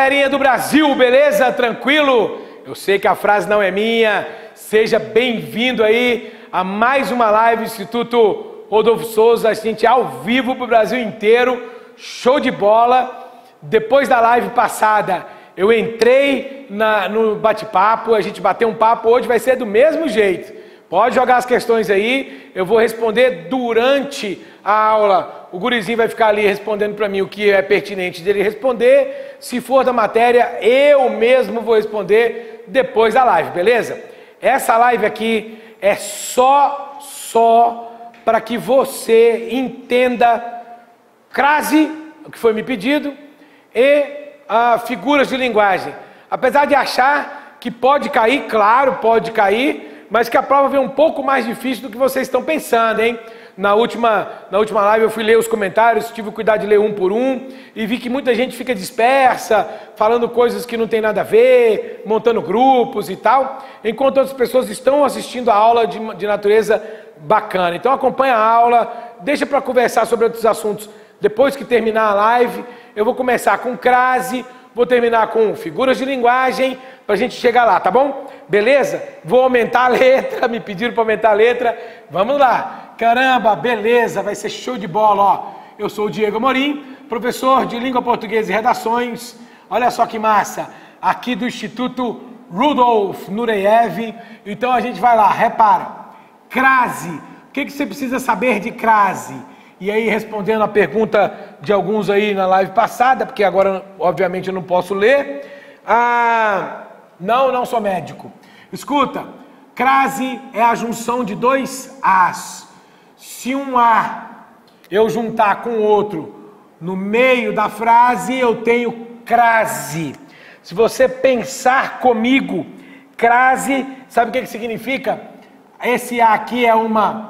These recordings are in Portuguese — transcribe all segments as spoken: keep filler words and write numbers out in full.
galerinha do Brasil, beleza? Tranquilo? Eu sei que a frase não é minha. Seja bem-vindo aí a mais uma live do Instituto Rodolfo Souza. A gente ao vivo para o Brasil inteiro. Show de bola. Depois da live passada, eu entrei na, no bate-papo. A gente bateu um papo. Hoje vai ser do mesmo jeito. Pode jogar as questões aí. Eu vou responder durante a aula. O gurizinho vai ficar ali respondendo para mim o que é pertinente dele responder. Se for da matéria, eu mesmo vou responder depois da live, beleza? Essa live aqui é só, só para que você entenda crase, o que foi me pedido, e ah, figuras de linguagem. Apesar de achar que pode cair, claro, pode cair, mas que a prova vem um pouco mais difícil do que vocês estão pensando, hein? Na última, na última live eu fui ler os comentários, tive o cuidado de ler um por um e vi que muita gente fica dispersa, falando coisas que não tem nada a ver, montando grupos e tal, enquanto outras pessoas estão assistindo a aula de, de natureza bacana. Então acompanha a aula, deixa para conversar sobre outros assuntos depois que terminar a live. Eu vou começar com crase, vou terminar com figuras de linguagem, para a gente chegar lá, tá bom? Beleza? Vou aumentar a letra, me pediram para aumentar a letra, vamos lá. Caramba, beleza, vai ser show de bola, ó. Eu sou o Diego Amorim, professor de Língua Portuguesa e Redações. Olha só que massa, aqui do Instituto Rudolf Nureyev. Então a gente vai lá, repara. Crase, o que, que você precisa saber de crase? E aí, respondendo a pergunta de alguns aí na live passada, porque agora, obviamente, eu não posso ler. Ah, não, não sou médico. Escuta, crase é a junção de dois As. Se um A eu juntar com outro no meio da frase, eu tenho crase. Se você pensar comigo, crase, sabe o que, que significa? Esse A aqui é uma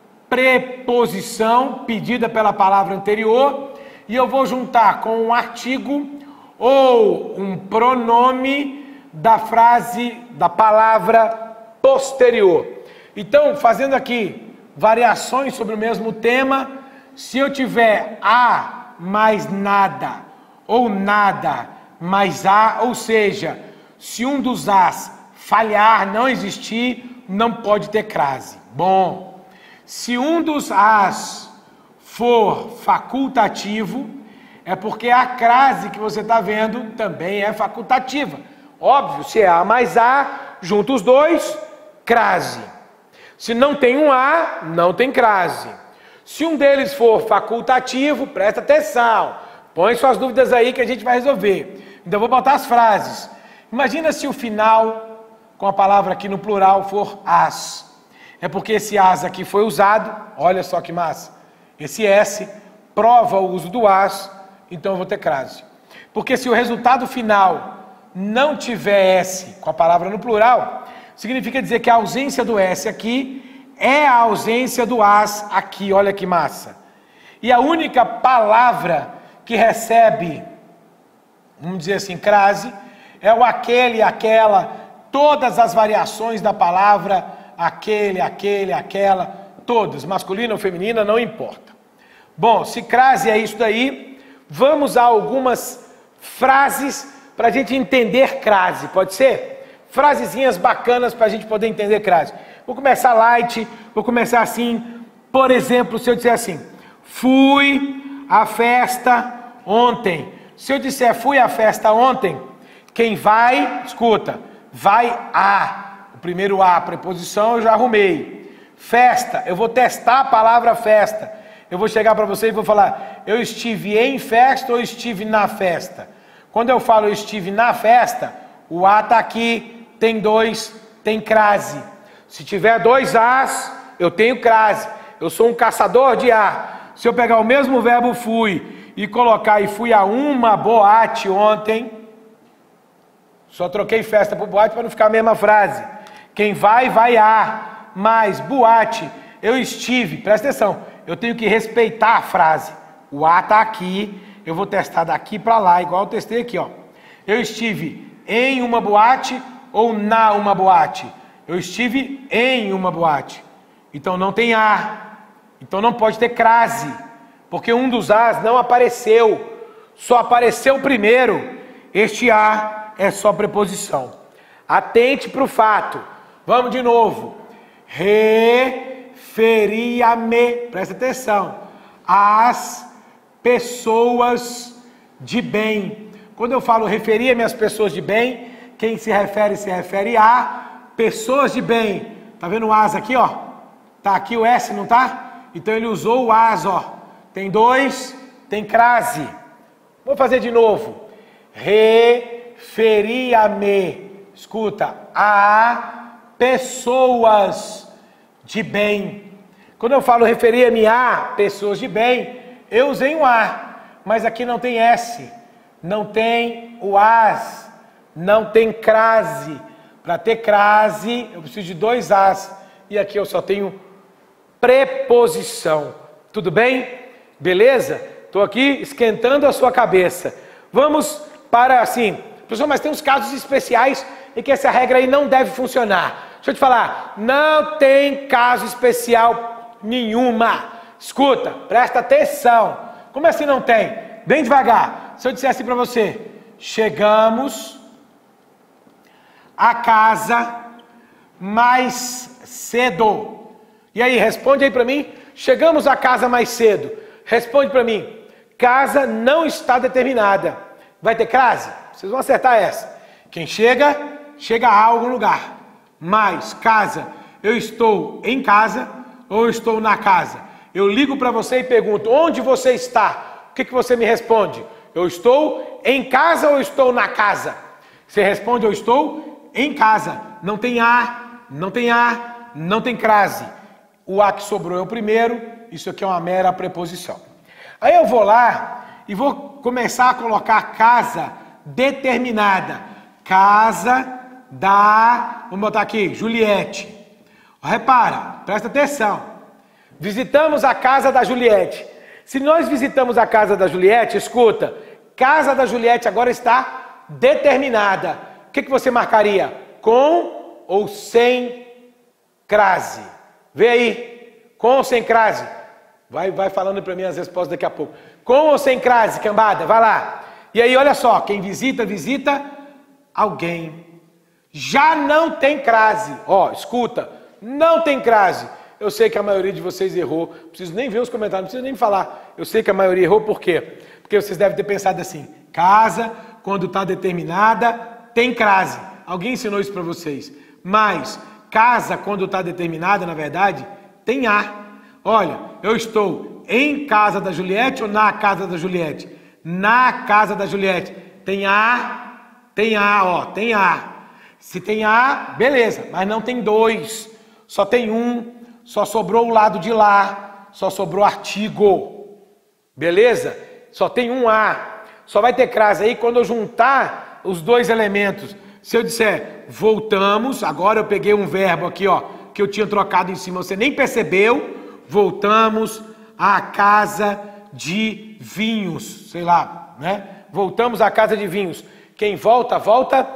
preposição pedida pela palavra anterior e eu vou juntar com um artigo ou um pronome da frase, da palavra posterior. Então, fazendo aqui variações sobre o mesmo tema, se eu tiver a mais nada, ou nada mais a, ou seja, se um dos as falhar, não existir, não pode ter crase. Bom, se um dos as for facultativo, é porque a crase que você está vendo também é facultativa. Óbvio, se é a mais a, junta os dois, crase. Se não tem um A, não tem crase. Se um deles for facultativo, presta atenção. Põe suas dúvidas aí que a gente vai resolver. Então, vou botar as frases. Imagina se o final, com a palavra aqui no plural, for as. É porque esse as aqui foi usado. Olha só que massa. Esse S prova o uso do as, então eu vou ter crase. Porque se o resultado final não tiver S com a palavra no plural, significa dizer que a ausência do S aqui é a ausência do as aqui, olha que massa. E a única palavra que recebe, vamos dizer assim, crase, é o aquele, aquela, todas as variações da palavra, aquele, aquele, aquela, todas, masculina ou feminina, não importa. Bom, se crase é isso daí, vamos a algumas frases para a gente entender crase, pode ser? Frasezinhas bacanas para a gente poder entender crase. Vou começar light, vou começar assim. Por exemplo, se eu disser assim, fui à festa ontem. Se eu disser fui à festa ontem, quem vai, escuta, vai a. O primeiro a, preposição, eu já arrumei. Festa, eu vou testar a palavra festa. Eu vou chegar para você e vou falar, eu estive em festa ou estive na festa? Quando eu falo eu estive na festa, o a está aqui. Tem dois, tem crase. Se tiver dois as, eu tenho crase. Eu sou um caçador de a. Se eu pegar o mesmo verbo fui e colocar e fui a uma boate ontem, só troquei festa por boate para não ficar a mesma frase. Quem vai, vai a. Mas boate, eu estive, presta atenção, eu tenho que respeitar a frase. O a está aqui, eu vou testar daqui para lá, igual eu testei aqui, ó. Eu estive em uma boate ou na uma boate? Eu estive em uma boate. Então não tem a. Então não pode ter crase. Porque um dos as não apareceu. Só apareceu primeiro. Este a é só preposição. Atente para o fato. Vamos de novo. Referia-me, presta atenção, às pessoas de bem. Quando eu falo referia-me às pessoas de bem, quem se refere, se refere a pessoas de bem. Tá vendo o as aqui, ó? Tá aqui o S, não tá? Então ele usou o as, ó. Tem dois, tem crase. Vou fazer de novo. Referia-me, escuta, a pessoas de bem. Quando eu falo referia-me a pessoas de bem, eu usei um a, mas aqui não tem S, não tem o as, não tem crase. Para ter crase, eu preciso de dois as, e aqui eu só tenho preposição. Tudo bem? Beleza? Estou aqui esquentando a sua cabeça. Vamos para, assim, professor, mas tem uns casos especiais em que essa regra aí não deve funcionar. Deixa eu te falar, não tem caso especial nenhuma. Escuta, presta atenção. Como assim não tem? Bem devagar. Se eu disser assim para você, chegamos a casa mais cedo. E aí, responde aí para mim. Chegamos a casa mais cedo. Responde para mim. Casa não está determinada. Vai ter crase? Vocês vão acertar essa. Quem chega, chega a algum lugar. Mais, casa. Eu estou em casa ou eu estou na casa? Eu ligo para você e pergunto, onde você está? O que, que você me responde? Eu estou em casa ou eu estou na casa? Você responde, eu estou em casa. Não tem a, não tem a, não tem crase. O a que sobrou é o primeiro, isso aqui é uma mera preposição. Aí eu vou lá e vou começar a colocar casa determinada. Casa da, vamos botar aqui, Juliette. Repara, presta atenção. Visitamos a casa da Juliette. Se nós visitamos a casa da Juliette, escuta, casa da Juliette agora está determinada. O que, que você marcaria? Com ou sem crase? Vê aí, com ou sem crase? Vai, vai falando para mim as respostas daqui a pouco. Com ou sem crase, cambada? Vai lá. E aí, olha só, quem visita, visita alguém. Já não tem crase. Ó, escuta, não tem crase. Eu sei que a maioria de vocês errou. Não preciso nem ver os comentários, não preciso nem me falar. Eu sei que a maioria errou, por quê? Porque vocês devem ter pensado assim, casa, quando está determinada, tem crase. Alguém ensinou isso para vocês. Mas, casa, quando está determinada, na verdade, tem a. Olha, eu estou em casa da Juliette ou na casa da Juliette? Na casa da Juliette. Tem a, tem a, ó, tem a. Se tem a, beleza, mas não tem dois. Só tem um, só sobrou o lado de lá, só sobrou artigo. Beleza? Só tem um a. Só vai ter crase aí quando eu juntar os dois elementos. Se eu disser voltamos, agora eu peguei um verbo aqui, ó, que eu tinha trocado em cima, você nem percebeu. Voltamos à casa de vinhos, sei lá, né? Voltamos à casa de vinhos. Quem volta, volta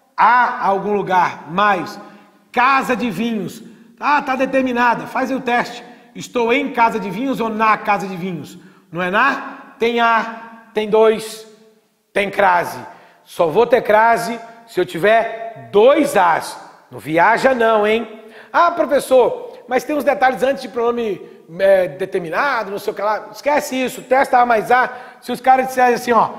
a algum lugar, mas casa de vinhos. Ah, tá determinada, faz aí o teste. Estou em casa de vinhos ou na casa de vinhos? Não é na? Tem a, tem dois, tem crase. Só vou ter crase se eu tiver dois as. Não viaja não, hein? Ah, professor, mas tem uns detalhes antes de pronome é, determinado, não sei o que lá. Esquece isso, testa A mais A. Se os caras disserem assim, ó,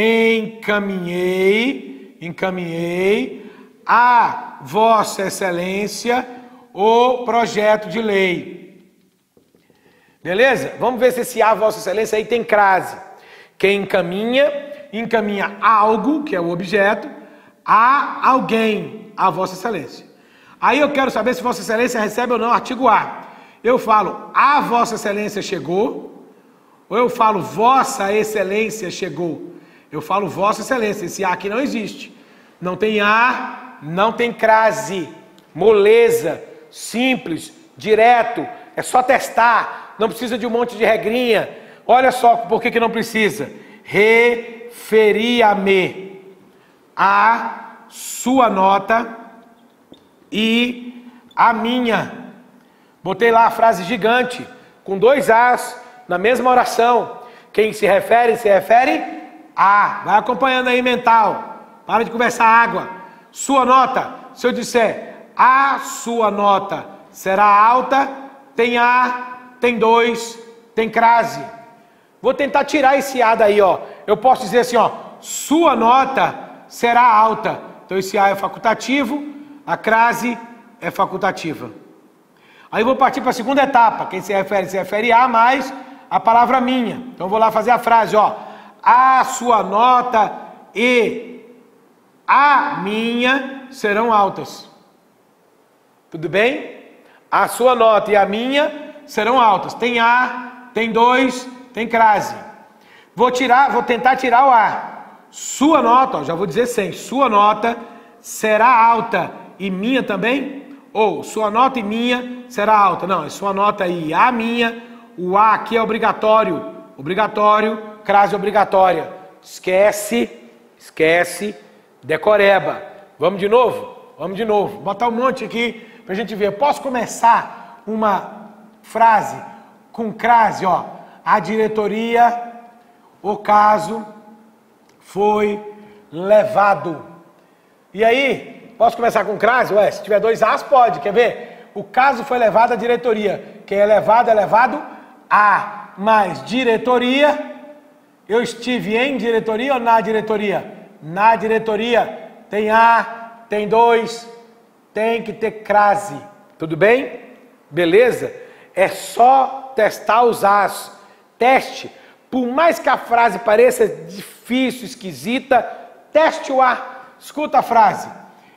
encaminhei, encaminhei a Vossa Excelência o projeto de lei. Beleza? Vamos ver se esse a Vossa Excelência aí tem crase. Quem encaminha, encaminha algo, que é o objeto, a alguém, a Vossa Excelência. Aí eu quero saber se Vossa Excelência recebe ou não artigo A. Eu falo, a Vossa Excelência chegou, ou eu falo, Vossa Excelência chegou. Eu falo, Vossa Excelência, esse A aqui não existe. Não tem A, não tem crase, moleza, simples, direto, é só testar, não precisa de um monte de regrinha. Olha só por que que não precisa. Referia-me a sua nota e a minha. Botei lá a frase gigante, com dois as, na mesma oração. Quem se refere, se refere a. Vai acompanhando aí, mental. Para de conversar água. Sua nota, se eu disser a sua nota será alta, tem A, tem dois, tem crase. Vou tentar tirar esse A daí, ó. Eu posso dizer assim, ó, sua nota será alta. Então esse A é facultativo, a crase é facultativa. Aí eu vou partir para a segunda etapa. Quem se refere, se refere a mais a palavra minha. Então eu vou lá fazer a frase, ó. A sua nota e a minha serão altas. Tudo bem? A sua nota e a minha serão altas. Tem A, tem dois, tem crase. Vou tirar, vou tentar tirar o A. Sua nota, ó, já vou dizer sem. Sua nota será alta e minha também? Ou sua nota e minha será alta? Não, é sua nota e a minha. O A aqui é obrigatório. Obrigatório, crase obrigatória. Esquece, esquece, decoreba. Vamos de novo? Vamos de novo. Vou botar um monte aqui pra gente ver. Eu posso começar uma frase com crase, ó. A diretoria, o caso foi levado. E aí, posso começar com crase? Ué, se tiver dois As, pode. Quer ver? O caso foi levado à diretoria. Quem é levado é levado a mais diretoria. Eu estive em diretoria ou na diretoria? Na diretoria. Tem A, tem dois, tem que ter crase. Tudo bem? Beleza? É só testar os As. Teste. Por mais que a frase pareça difícil, esquisita, teste o A. Escuta a frase.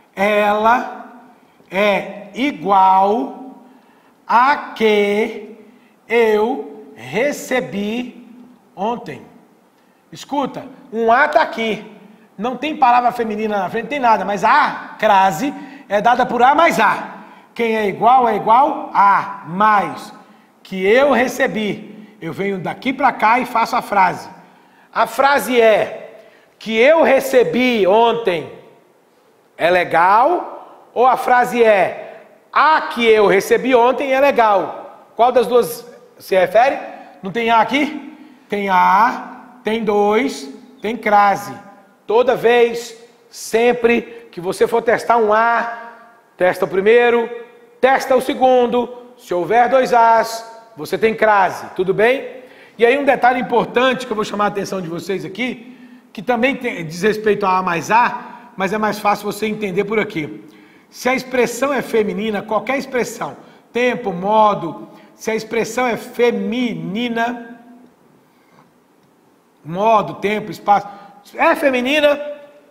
Ela é igual a que eu recebi ontem. Escuta, um A está aqui. Não tem palavra feminina na frente, não tem nada, mas a crase é dada por A mais A. Quem é igual é igual a mais que eu recebi. Eu venho daqui para cá e faço a frase. A frase é que eu recebi ontem é legal, ou a frase é a que eu recebi ontem é legal? Qual das duas se refere? Não tem A aqui? Tem A, tem dois, tem crase. Toda vez, sempre que você for testar um A, testa o primeiro, testa o segundo. Se houver dois As, você tem crase, tudo bem? E aí um detalhe importante que eu vou chamar a atenção de vocês aqui, que também tem, diz respeito a A mais A, mas é mais fácil você entender por aqui. Se a expressão é feminina, qualquer expressão, tempo, modo, se a expressão é feminina, modo, tempo, espaço, é feminina,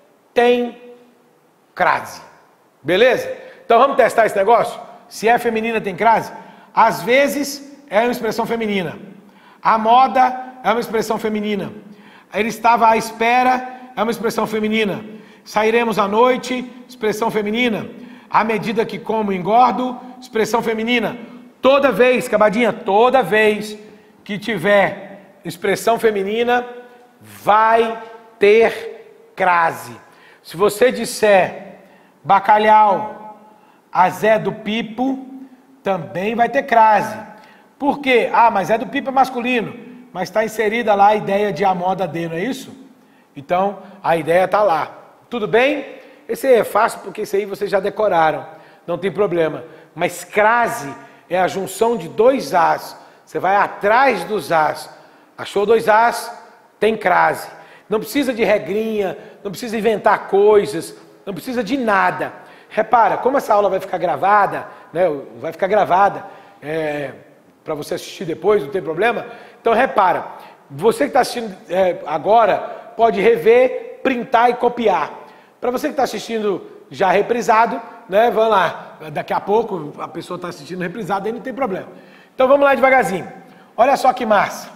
tem crase. Beleza? Então vamos testar esse negócio? Se é feminina, tem crase? Às vezes é uma expressão feminina. A moda é uma expressão feminina. Ele estava à espera, é uma expressão feminina. Sairemos à noite, expressão feminina. À medida que como engordo, expressão feminina. Toda vez, cabadinha, toda vez que tiver expressão feminina, vai ter crase. Se você disser bacalhau a Zé do Pipo, também vai ter crase. Por quê? Ah, mas é do Pipo é masculino. Mas está inserida lá a ideia de a moda de, não é isso? Então, a ideia está lá. Tudo bem? Esse aí é fácil porque esse aí vocês já decoraram. Não tem problema. Mas crase é a junção de dois As. Você vai atrás dos As. Achou dois As? Tem crase. Não precisa de regrinha, não precisa inventar coisas, não precisa de nada. Repara, como essa aula vai ficar gravada, né? Vai ficar gravada é, para você assistir depois, não tem problema. Então repara, você que está assistindo é, agora, pode rever, printar e copiar. Para você que está assistindo já reprisado, né? Vamos lá, daqui a pouco a pessoa está assistindo reprisado, aí não tem problema. Então vamos lá devagarzinho. Olha só que massa.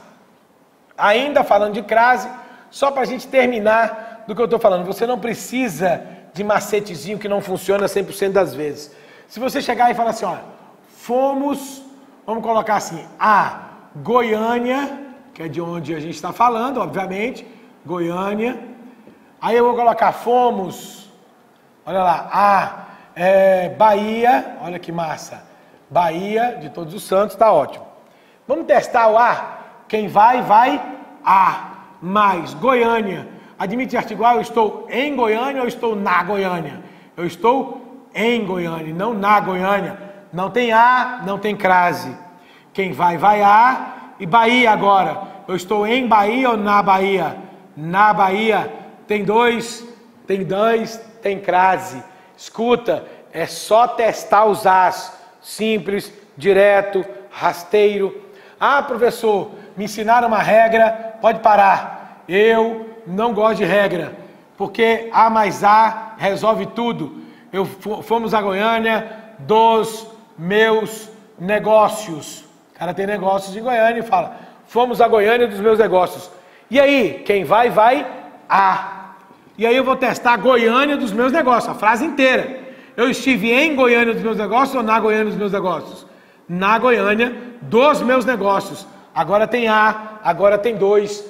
Ainda falando de crase, só para a gente terminar do que eu estou falando. Você não precisa de macetezinho que não funciona cem por cento das vezes. Se você chegar e falar assim, olha, fomos, vamos colocar assim, a Goiânia, que é de onde a gente está falando, obviamente, Goiânia. Aí eu vou colocar fomos, olha lá, a é, Bahia, olha que massa, Bahia de Todos os Santos, está ótimo. Vamos testar o A? Quem vai, vai a mais Goiânia. Admite artigo, eu estou em Goiânia ou estou na Goiânia? Eu estou em Goiânia, não na Goiânia. Não tem A, não tem crase. Quem vai, vai A. E Bahia agora. Eu estou em Bahia ou na Bahia? Na Bahia. Tem dois, tem dois, tem crase. Escuta, é só testar os As. Simples, direto, rasteiro. Ah, professor, me ensinaram uma regra, pode parar. Eu não gosto de regra, porque A mais A resolve tudo. Eu fomos a Goiânia dos meus negócios. O cara tem negócios em Goiânia e fala, fomos a Goiânia dos meus negócios. E aí, quem vai, vai A. E aí eu vou testar a Goiânia dos meus negócios, a frase inteira. Eu estive em Goiânia dos meus negócios ou na Goiânia dos meus negócios? Na Goiânia dos meus negócios. Agora tem A, agora tem dois.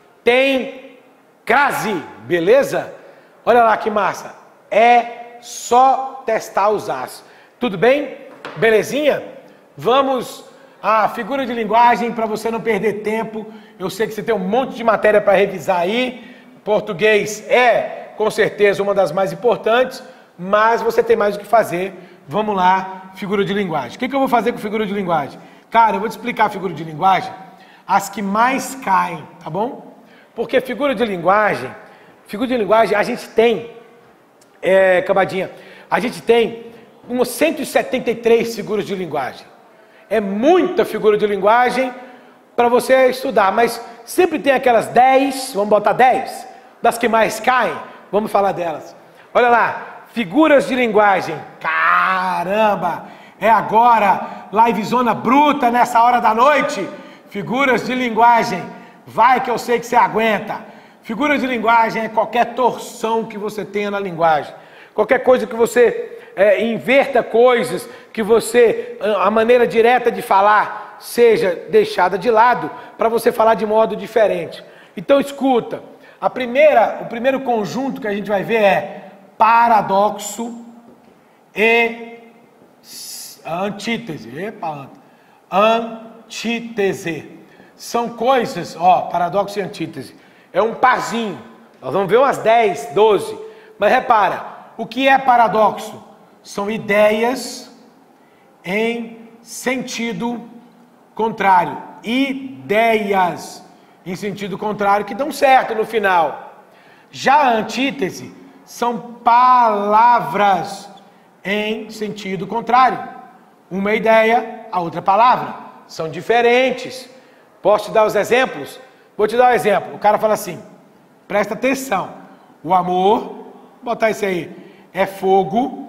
Tem crase, beleza? Olha lá que massa. É só testar os As. Tudo bem? Belezinha? Vamos à figura de linguagem para você não perder tempo. Eu sei que você tem um monte de matéria para revisar aí. Português é, com certeza, uma das mais importantes, mas você tem mais o que fazer. Vamos lá, figura de linguagem. O que, que eu vou fazer com figura de linguagem? Cara, eu vou te explicar a figura de linguagem, as que mais caem, tá bom? Porque figura de linguagem, figura de linguagem, a gente tem, é, Cambadinha, a gente tem umas cento e setenta e três figuras de linguagem. É muita figura de linguagem para você estudar, mas sempre tem aquelas dez, vamos botar dez, das que mais caem, vamos falar delas. Olha lá, figuras de linguagem, caramba, é agora, livezona bruta nessa hora da noite, figuras de linguagem, vai que eu sei que você aguenta. Figuras de linguagem é qualquer torção que você tenha na linguagem, qualquer coisa que você é, inverta coisas, que você, a maneira direta de falar seja deixada de lado, para você falar de modo diferente. Então escuta, a primeira, o primeiro conjunto que a gente vai ver é paradoxo e antítese. Epa, antítese. São coisas, ó, paradoxo e antítese. É um parzinho. Nós vamos ver umas dez, doze. Mas repara, o que é paradoxo? São ideias em sentido contrário. Ideias em sentido contrário que dão certo no final. Já a antítese são palavras em sentido contrário. Uma ideia, a outra palavra. São diferentes. Posso te dar os exemplos? Vou te dar um exemplo. O cara fala assim, presta atenção. O amor, vou botar isso aí, é fogo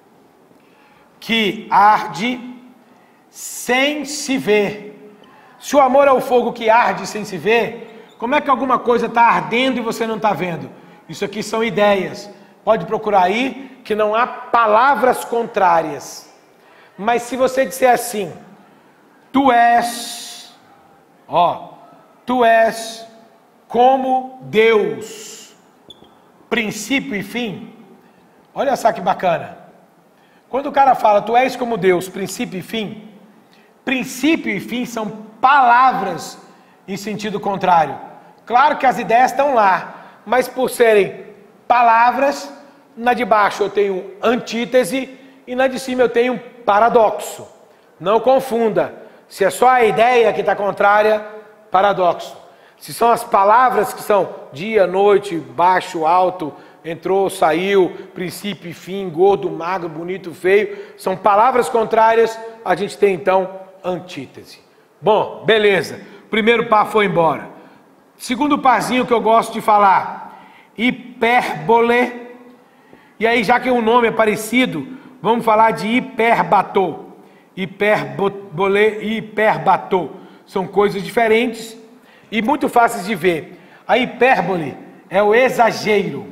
que arde sem se ver. Se o amor é o fogo que arde sem se ver, como é que alguma coisa está ardendo e você não está vendo? Isso aqui são ideias. Pode procurar aí que não há palavras contrárias. Mas se você disser assim, tu és, ó, tu és como Deus, princípio e fim. Olha só que bacana. Quando o cara fala, tu és como Deus, princípio e fim, princípio e fim são palavras em sentido contrário. Claro que as ideias estão lá, mas por serem palavras, na de baixo eu tenho antítese e na de cima eu tenho paradoxo. Não confunda. Se é só a ideia que está contrária, paradoxo. Se são as palavras que são dia, noite, baixo, alto, entrou, saiu, princípio e fim, gordo, magro, bonito, feio, são palavras contrárias, a gente tem então antítese. Bom, beleza. Primeiro par foi embora. Segundo parzinho que eu gosto de falar, hipérbole. E aí, já que o nome é parecido, vamos falar de hiperbatô. Hipérbole e hiperbatô. São coisas diferentes e muito fáceis de ver. A hipérbole é o exagero.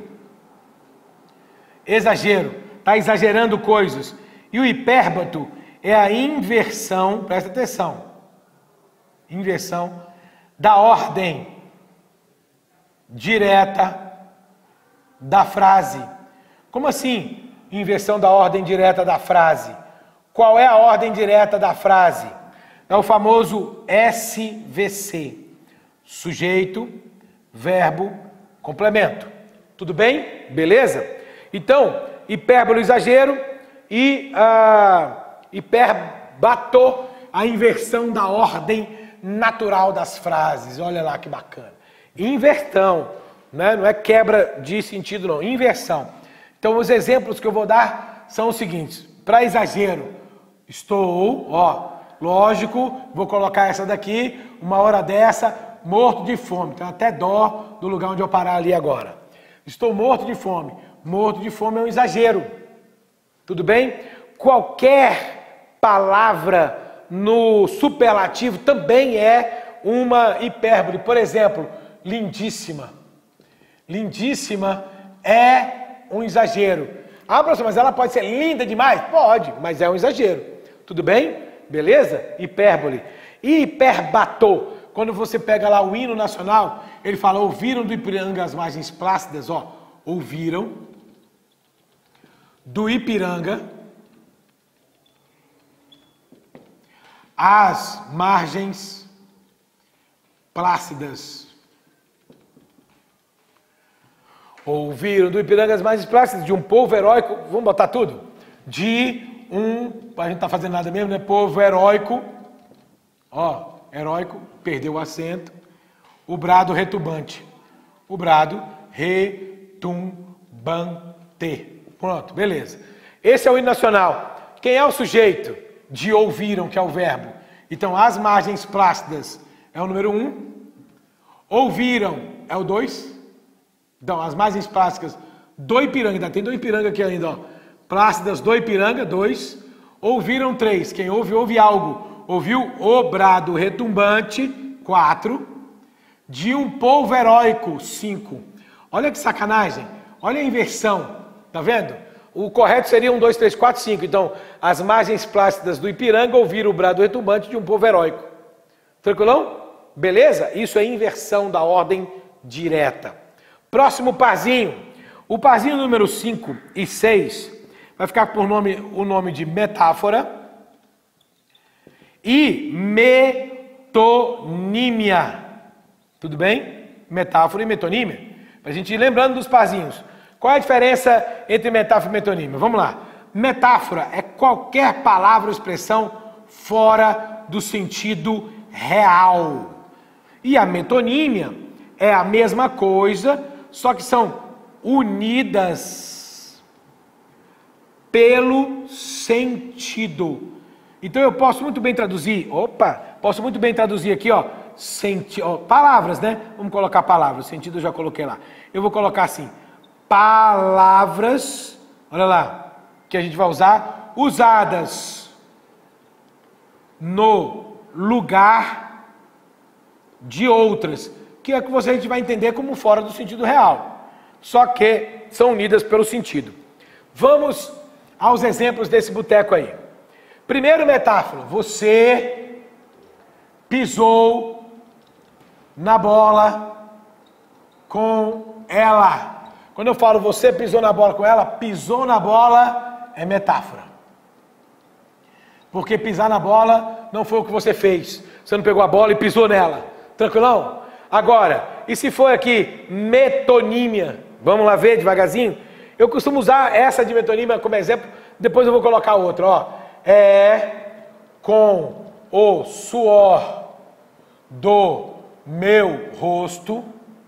Exagero. Está exagerando coisas. E o hipérbato é a inversão, presta atenção, inversão da ordem direta da frase. Como assim, inversão da ordem direta da frase? Qual é a ordem direta da frase? É o famoso S V C. Sujeito, verbo, complemento. Tudo bem? Beleza? Então, hipérbole, exagero e ah, hiperbatô, a inversão da ordem natural das frases. Olha lá que bacana. Inversão, né? Não é quebra de sentido não, inversão. Então os exemplos que eu vou dar são os seguintes. Para exagero, estou, ó, lógico, vou colocar essa daqui, uma hora dessa, morto de fome. Tem até dó do lugar onde eu parar ali agora. Estou morto de fome. Morto de fome é um exagero. Tudo bem? Qualquer palavra no superlativo também é uma hipérbole. Por exemplo, lindíssima. Lindíssima é um exagero. Ah, professor, mas ela pode ser linda demais? Pode, mas é um exagero. Tudo bem? Beleza? Hipérbole. E hiperbatô, quando você pega lá o hino nacional, ele fala, ouviram do Ipiranga as margens plácidas, ó, ouviram do Ipiranga as margens plácidas. Ouviram do Ipiranga as margens plácidas de um povo heróico, vamos botar tudo? De um, a gente não tá fazendo nada mesmo, né? Povo heróico, ó, heróico, perdeu o acento, o brado retumbante. O brado retumbante. Pronto, beleza. Esse é o hino nacional. Quem é o sujeito de ouviram, que é o verbo? Então, as margens plácidas é o número um. Ouviram é o dois. Então, as margens plásticas do Ipiranga, ainda tem do Ipiranga aqui ainda, ó. Plácidas do Ipiranga, dois. Ouviram, três. Quem ouve, ouve algo. Ouviu o brado retumbante, quatro. De um povo heróico, cinco. Olha que sacanagem. Olha a inversão. Tá vendo? O correto seria um, dois, três, quatro, cinco. Então, as margens plácidas do Ipiranga ouviram o brado retumbante de um povo heróico. Tranquilão? Beleza? Isso é inversão da ordem direta. Próximo parzinho. O parzinho número cinco e seis vai ficar por nome, o nome de metáfora e metonímia. Tudo bem? Metáfora e metonímia. Para a gente ir lembrando dos parzinhos. Qual é a diferença entre metáfora e metonímia? Vamos lá. Metáfora é qualquer palavra ou expressão fora do sentido real. E a metonímia é a mesma coisa, só que são unidas pelo sentido. Então eu posso muito bem traduzir, opa, posso muito bem traduzir aqui, ó, senti, ó, palavras, né? Vamos colocar palavras, sentido eu já coloquei lá. Eu vou colocar assim, palavras, olha lá, que a gente vai usar, usadas no lugar de outras, que é que você a gente vai entender como fora do sentido real. Só que são unidas pelo sentido. Vamos aos exemplos desse boteco aí. Primeiro metáfora, você pisou na bola com ela. Quando eu falo você pisou na bola com ela, pisou na bola é metáfora. Porque pisar na bola não foi o que você fez. Você não pegou a bola e pisou nela. Tranquilão? Agora, e se for aqui metonímia? Vamos lá ver devagarzinho? Eu costumo usar essa de metonímia como exemplo, depois eu vou colocar outra, ó. É com o suor do meu rosto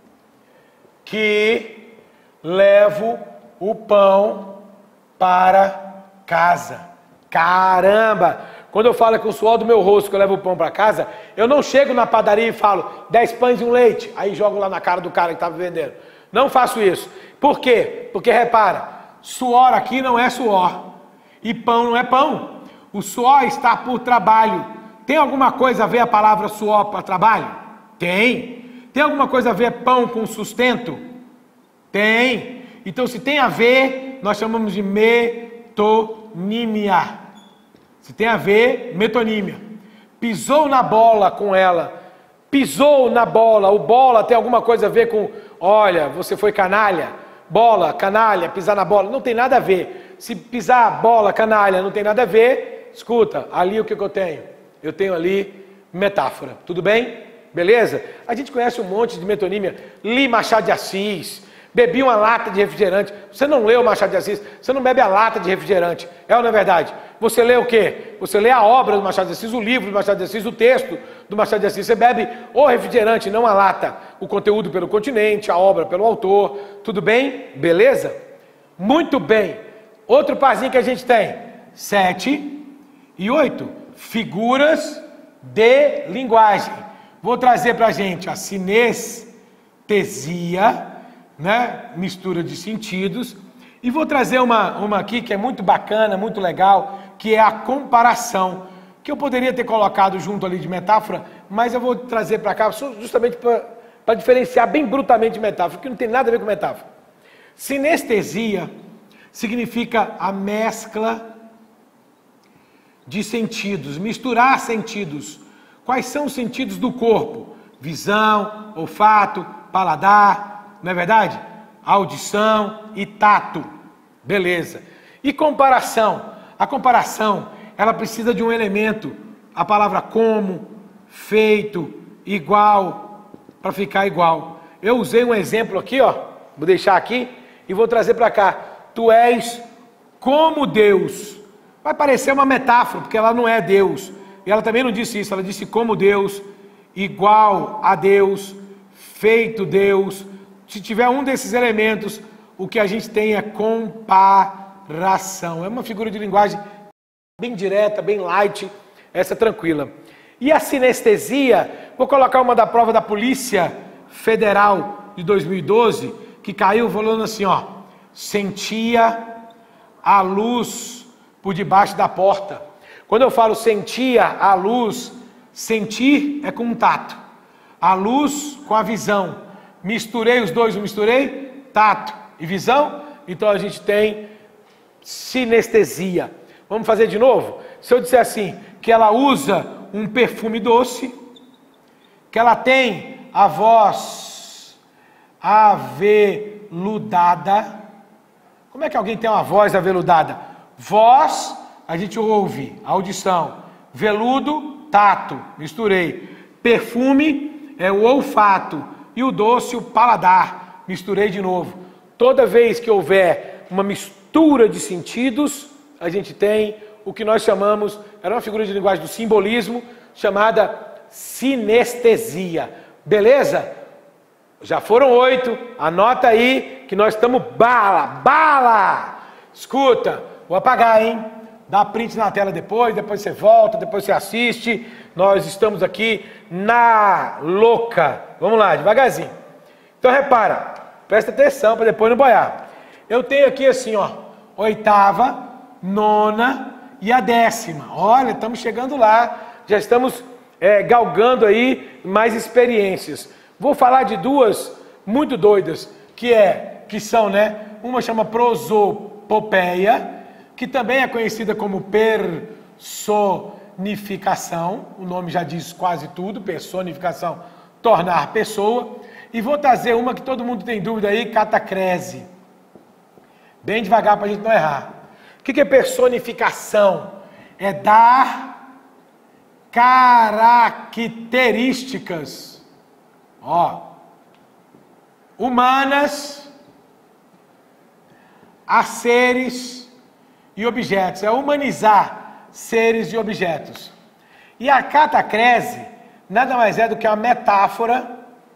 que levo o pão para casa. Caramba! Quando eu falo com o suor do meu rosto que eu levo o pão para casa, eu não chego na padaria e falo dez pães e um leite, aí jogo lá na cara do cara que estava vendendo. Não faço isso. Por quê? Porque repara, suor aqui não é suor e pão não é pão. O suor está por trabalho. Tem alguma coisa a ver a palavra suor para trabalho? Tem. Tem alguma coisa a ver pão com sustento? Tem. Então, se tem a ver, nós chamamos de metonímia. Se tem a ver, metonímia. Pisou na bola com ela. Pisou na bola. O bola tem alguma coisa a ver com, olha, você foi canalha. Bola, canalha, pisar na bola. Não tem nada a ver. Se pisar bola, canalha, não tem nada a ver, escuta, ali o que, que eu tenho? Eu tenho ali metáfora. Tudo bem? beleza? A gente conhece um monte de metonímia. Li Machado de Assis, bebi uma lata de refrigerante. Você não leu Machado de Assis, você não bebe a lata de refrigerante. É ou não é verdade? Você lê o quê? Você lê a obra do Machado de Assis, o livro do Machado de Assis, o texto do Machado de Assis. Você bebe o refrigerante, não a lata. O conteúdo pelo continente, a obra pelo autor. Tudo bem? Beleza? Muito bem. Outro parzinho que a gente tem. Sete e oito. Figuras de linguagem. Vou trazer para a gente a sinestesia, né? Mistura de sentidos. E vou trazer uma, uma aqui que é muito bacana, muito legal, que é a comparação, que eu poderia ter colocado junto ali de metáfora, mas eu vou trazer para cá justamente para diferenciar bem brutalmente de metáfora, que não tem nada a ver com metáfora. Sinestesia significa a mescla de sentidos, misturar sentidos. Quais são os sentidos do corpo? Visão, olfato, paladar, não é verdade? Audição e tato. Beleza. E comparação? A comparação, ela precisa de um elemento, a palavra como, feito, igual, para ficar igual. Eu usei um exemplo aqui, ó, vou deixar aqui e vou trazer para cá. Tu és como Deus. Vai parecer uma metáfora, porque ela não é Deus. E ela também não disse isso, ela disse como Deus, igual a Deus, feito Deus. Se tiver um desses elementos, o que a gente tem é comparação. É uma figura de linguagem bem direta, bem light, essa tranquila. E a sinestesia, vou colocar uma da prova da Polícia Federal de dois mil e doze, que caiu falando assim, ó, sentia a luz por debaixo da porta. Quando eu falo sentia a luz, sentir é com um tato, a luz com a visão. Misturei os dois, não misturei? Tato e visão. Então a gente tem sinestesia. Vamos fazer de novo? Se eu disser assim, que ela usa um perfume doce, que ela tem a voz aveludada. Como é que alguém tem uma voz aveludada? Voz, a gente ouve, audição. Veludo, tato, misturei. Perfume é o olfato. E o doce, o paladar, misturei de novo. Toda vez que houver uma mistura de sentidos, a gente tem o que nós chamamos, era uma figura de linguagem do simbolismo, chamada sinestesia. Beleza? Já foram oito, anota aí que nós estamos bala, bala! Escuta, vou apagar, hein? Dá print na tela depois, depois você volta, depois você assiste. Nós estamos aqui na louca. Vamos lá, devagarzinho. Então repara, presta atenção para depois não boiar. Eu tenho aqui assim, ó, oitava, nona e a décima. Olha, estamos chegando lá, já estamos é, galgando aí mais experiências. Vou falar de duas muito doidas, que é, que são, né? Uma chama prosopopeia, que também é conhecida como personificação, o nome já diz quase tudo, personificação, tornar pessoa. E vou trazer uma que todo mundo tem dúvida aí, catacrese. Bem devagar para a gente não errar. O que é personificação? É dar características, ó, humanas a seres e objetos. É humanizar seres e objetos. E a catacrese nada mais é do que uma metáfora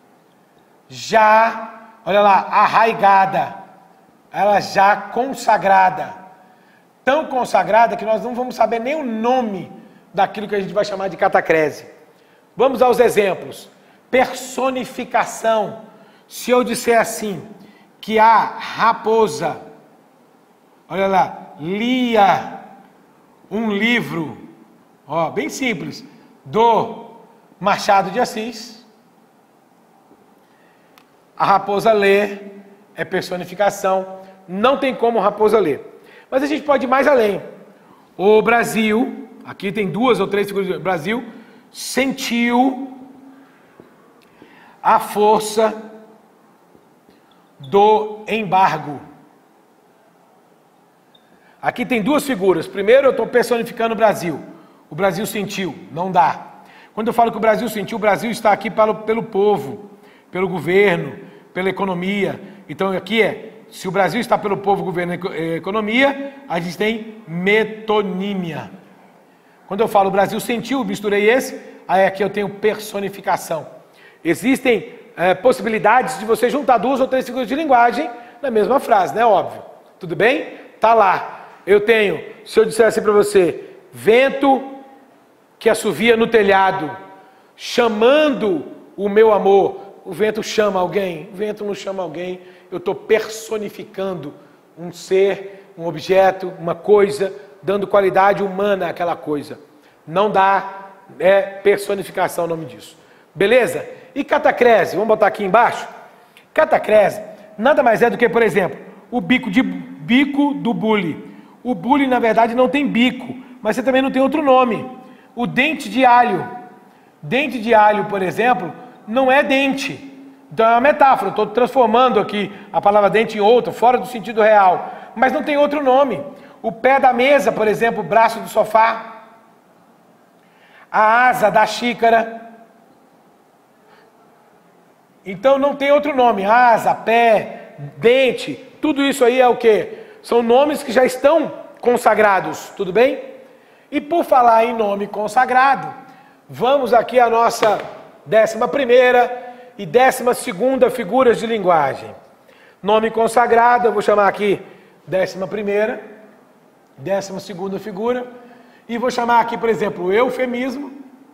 já, olha lá, arraigada, ela já consagrada. Tão consagrada que nós não vamos saber nem o nome daquilo que a gente vai chamar de catacrese. Vamos aos exemplos. Personificação. Se eu disser assim, que a raposa, olha lá, lia um livro, ó, bem simples, do Machado de Assis, a raposa lê, é personificação, não tem como a raposa ler. Mas a gente pode ir mais além. O Brasil, aqui tem duas ou três figuras, Brasil sentiu a força do embargo. Aqui tem duas figuras. Primeiro eu estou personificando o Brasil. O Brasil sentiu, não dá. Quando eu falo que o Brasil sentiu, o Brasil está aqui pelo, pelo povo, pelo governo, pela economia. Então aqui é, se o Brasil está pelo povo, governo e economia, a gente tem metonímia. Quando eu falo o Brasil sentiu, misturei esse, aí aqui eu tenho personificação. Existem é, possibilidades de você juntar duas ou três figuras de linguagem na mesma frase, né? Óbvio. Tudo bem? Tá lá. Eu tenho, se eu disser assim para você, vento que assovia no telhado, chamando o meu amor. O vento chama alguém? O vento não chama alguém. Eu estou personificando um ser, um objeto, uma coisa, dando qualidade humana àquela coisa. Não dá, é personificação o nome disso. Beleza? E catacrese, vamos botar aqui embaixo. Catacrese nada mais é do que, por exemplo, o bico, de, bico do bule. O bule, na verdade, não tem bico, mas você também não tem outro nome. O dente de alho. Dente de alho, por exemplo, não é dente. Então é uma metáfora, estou transformando aqui a palavra dente em outra, fora do sentido real. Mas não tem outro nome. O pé da mesa, por exemplo, o braço do sofá. A asa da xícara. Então não tem outro nome. Asa, pé, dente, tudo isso aí é o quê? São nomes que já estão consagrados, tudo bem? E por falar em nome consagrado, vamos aqui à nossa décima primeira e décima segunda figuras de linguagem. Nome consagrado, eu vou chamar aqui décima primeira, décima segunda figura, e vou chamar aqui, por exemplo, eufemismo,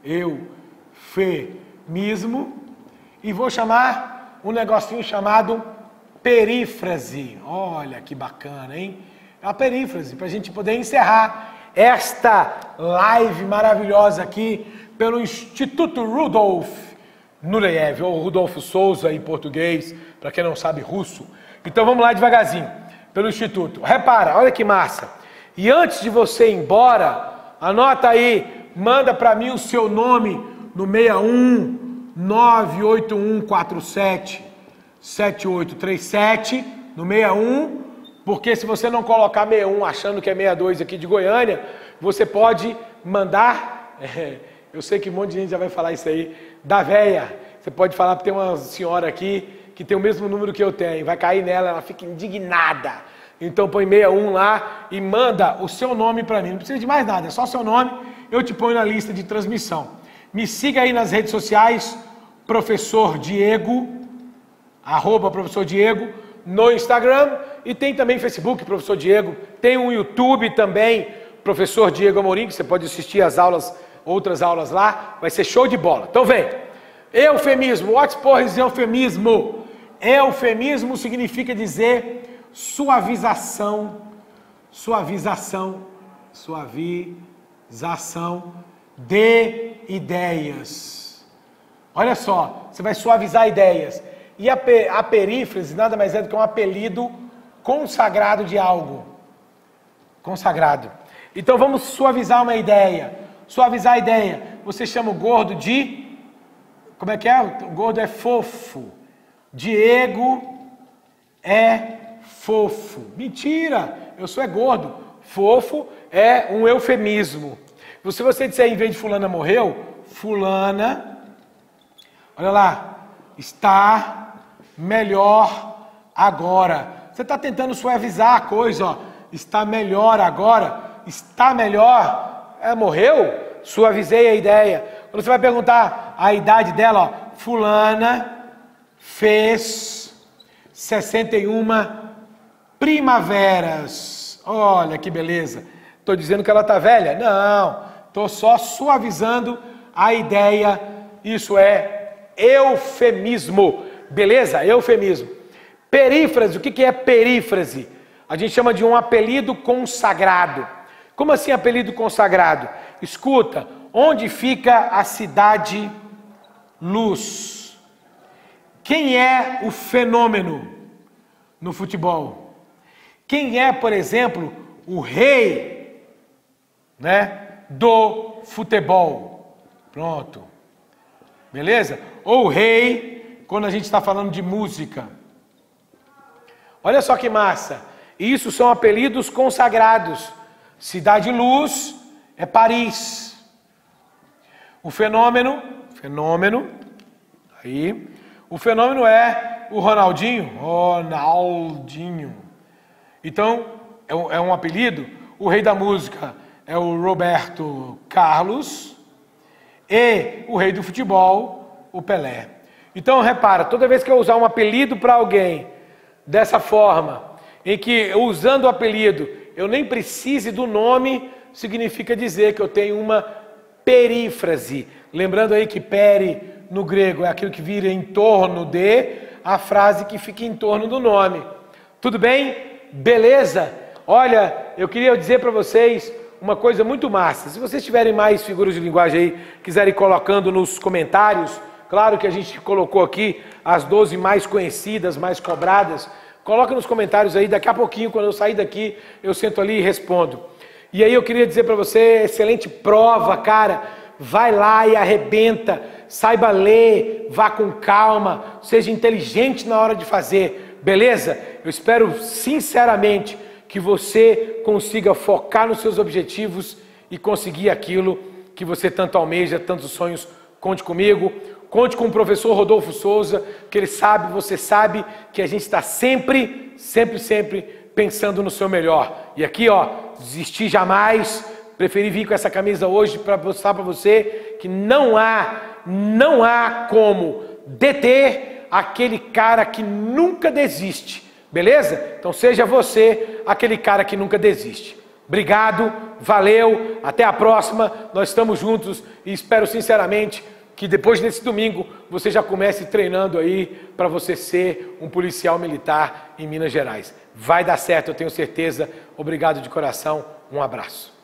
eufemismo, e vou chamar um negocinho chamado perífrase. Olha que bacana, hein? É a perífrase, para a gente poder encerrar esta live maravilhosa aqui pelo Instituto Rudolf Nureyev, ou Rudolfo Souza em português, para quem não sabe russo. Então vamos lá devagarzinho, pelo Instituto. Repara, olha que massa. E antes de você ir embora, anota aí, manda para mim o seu nome no seis um nove oito um quatro sete sete oito três sete, no seis um, porque se você não colocar seis um achando que é sessenta e dois aqui de Goiânia, você pode mandar, é, eu sei que um monte de gente já vai falar isso aí, da véia. Você pode falar que tem uma senhora aqui que tem o mesmo número que eu tenho, vai cair nela, ela fica indignada. Então põe sessenta e um lá e manda o seu nome para mim, não precisa de mais nada, é só seu nome, eu te ponho na lista de transmissão. Me siga aí nas redes sociais, Professor Diego, arroba Professor Diego, no Instagram, e tem também Facebook, Professor Diego, tem um YouTube também, Professor Diego Amorim, que você pode assistir as aulas, outras aulas lá, vai ser show de bola. Então vem, eufemismo, what's por is eufemismo? Eufemismo significa dizer suavização, suavização, suavização de ideias. Olha só, você vai suavizar ideias. E a, pe a perífrase nada mais é do que um apelido consagrado de algo. Consagrado. Então vamos suavizar uma ideia. Suavizar a ideia. Você chama o gordo de... Como é que é? O gordo é fofo. Diego é fofo. Mentira! Eu sou é gordo. Fofo é um eufemismo. Se você disser, em vez de fulana morreu, fulana... Olha lá, está melhor agora. Você está tentando suavizar a coisa, ó. Está melhor agora. Está melhor. É, morreu? Suavizei a ideia. Quando você vai perguntar a idade dela, ó, fulana fez sessenta e uma primaveras. Olha que beleza. Estou dizendo que ela está velha? Não. Estou só suavizando a ideia. Isso é eufemismo, beleza? Eufemismo. Perífrase, o que é perífrase? A gente chama de um apelido consagrado. Como assim apelido consagrado? Escuta, onde fica a cidade Luz? Quem é o fenômeno no futebol? Quem é, por exemplo, o rei, né, do futebol? Pronto. Beleza? Ou rei, quando a gente está falando de música. Olha só que massa. Isso são apelidos consagrados. Cidade Luz é Paris. O fenômeno, fenômeno, aí, o fenômeno é o Ronaldinho, Ronaldinho. Então, é um, é um apelido. O rei da música é o Roberto Carlos e o rei do futebol, o Pelé. Então, repara, toda vez que eu usar um apelido para alguém dessa forma, em que usando o apelido eu nem precise do nome, significa dizer que eu tenho uma perífrase. Lembrando aí que peri no grego é aquilo que vira em torno de, a frase que fica em torno do nome. Tudo bem? Beleza? Olha, eu queria dizer para vocês uma coisa muito massa. Se vocês tiverem mais figuras de linguagem aí, quiserem ir colocando nos comentários, claro que a gente colocou aqui as doze mais conhecidas, mais cobradas. Coloca nos comentários aí, daqui a pouquinho, quando eu sair daqui, eu sento ali e respondo. E aí eu queria dizer para você, excelente prova, cara. Vai lá e arrebenta, saiba ler, vá com calma, seja inteligente na hora de fazer, beleza? Eu espero sinceramente que você consiga focar nos seus objetivos e conseguir aquilo que você tanto almeja, tantos sonhos. Conte comigo, conte com o professor Rodolfo Souza, que ele sabe, você sabe que a gente está sempre, sempre, sempre pensando no seu melhor. E aqui, ó, desistir jamais, preferi vir com essa camisa hoje para mostrar para você que não há, não há como deter aquele cara que nunca desiste. Beleza? Então seja você aquele cara que nunca desiste. Obrigado, valeu, até a próxima, nós estamos juntos e espero sinceramente que depois desse domingo você já comece treinando aí para você ser um policial militar em Minas Gerais. Vai dar certo, eu tenho certeza. Obrigado de coração, um abraço.